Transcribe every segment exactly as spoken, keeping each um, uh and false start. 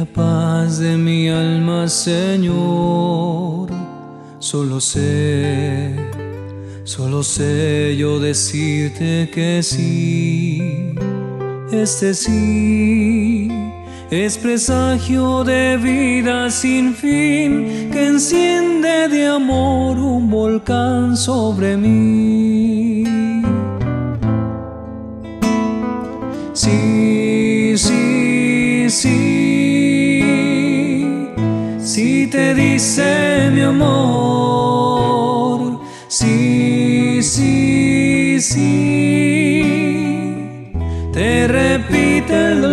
la paz de mi alma, Señor. Solo sé, solo sé yo decirte que sí. Este sí es presagio de vida sin fin, que enciende de amor un volcán sobre mí. Sí, sí, sí, sí te dice mi amor. Sí, sí, sí, te repite el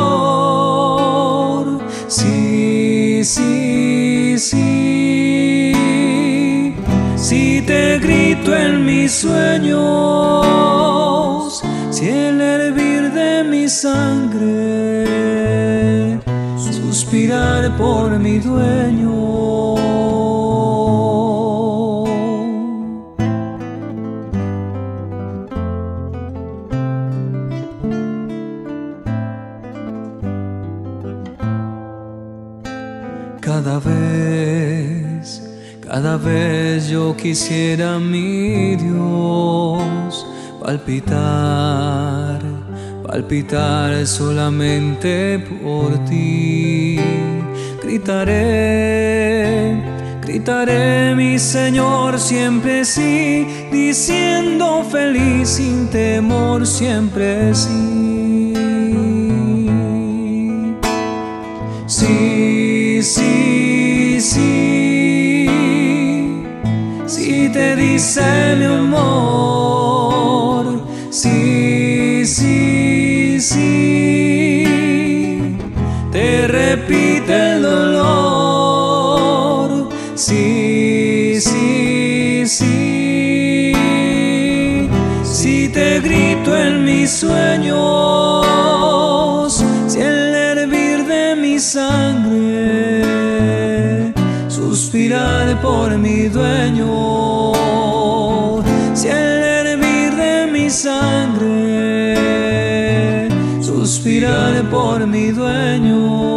dolor. Sí, sí, sí, sí te grito en mis sueños. Si el hervir de mi sangre, suspirar por mi dueño. Cada vez, cada vez yo quisiera, mi Dios, palpitar, palpitar solamente por ti. Gritaré, gritaré mi Señor siempre sí, diciendo feliz sin temor siempre sí. Sí, sí, sí, sí te dice mi amor. Sí, sí, sí, te repite el dolor. Sí, sí, sí, sí te grito en mis sueños. Si el hervir de mi sangre, suspirar por mi dueño. Si el hervir de mi sangre, suspirar por mi dueño.